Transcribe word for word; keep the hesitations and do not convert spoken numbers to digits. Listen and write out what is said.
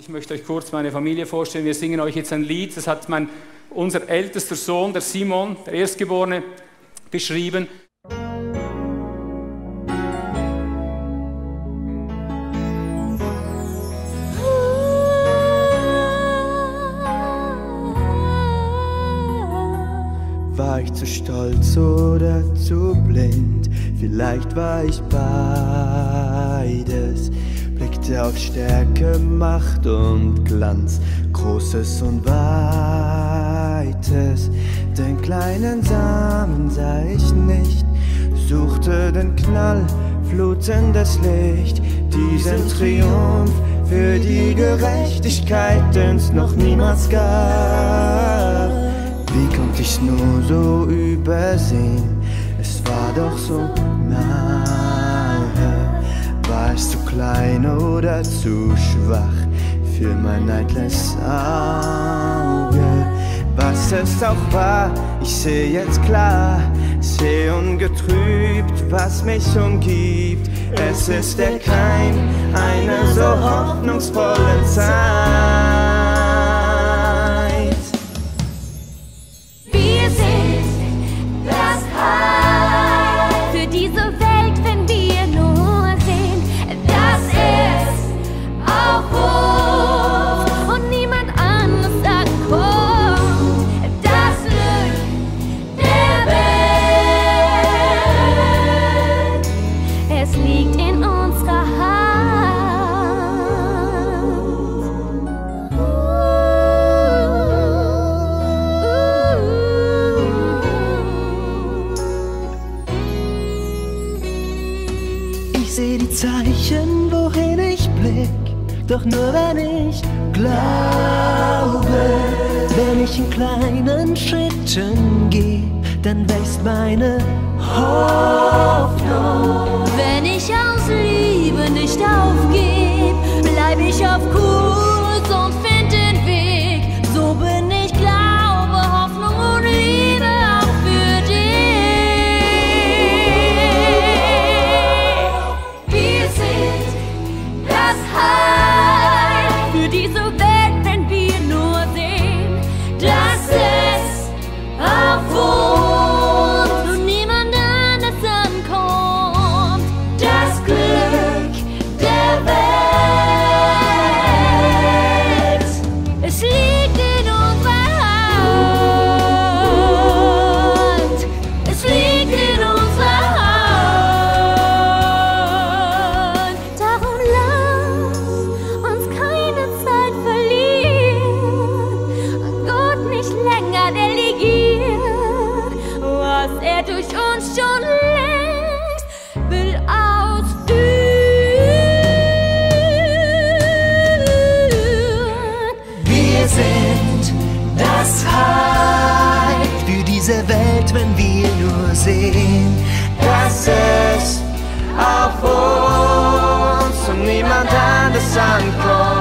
Ich möchte euch kurz meine Familie vorstellen. Wir singen euch jetzt ein Lied, das hat mein, unser ältester Sohn, der Simon, der Erstgeborene, geschrieben. War ich zu stolz oder zu blind? Vielleicht war ich beides. Blickte auf Stärke, Macht und Glanz, Großes und Weites. Den kleinen Samen sah ich nicht, suchte den Knall, flutendes Licht, diesen Triumph für die Gerechtigkeit, den's noch niemals gab. Wie konnte ich's nur so übersehen? Es war doch so nahe. War ich zu klein oder zu schwach für mein eitles Auge? Was es auch war, ich seh jetzt klar, seh ungetrübt, was mich umgibt. Es ist der Keim einer so hoffnungsvollen Zeit. Ich seh die Zeichen, wohin ich blick, doch nur wenn ich glaube. Wenn ich in kleinen Schritten geh, dann wächst meine Hoffnung. Wenn ich aus Liebe nicht aufgeb, bleib ich auf Kurs und find den Weg. So bin ich Glaube, Hoffnung und Liebe auch für dich. Wir sind das Heil für diese Welt, wenn wir nur sehen, dass es auf uns und niemand anders ankommt. Das Glück der Welt, es liegt in unserer Hand. Es liegt in unserer Hand. Darum lass uns keine Zeit verlieren, an Gott nicht länger delegieren, was er durch uns schon längst will ausführen. Wir sind das Heil für diese Welt, wenn wir nur sehen, dass es auf uns und niemand anders ankommt.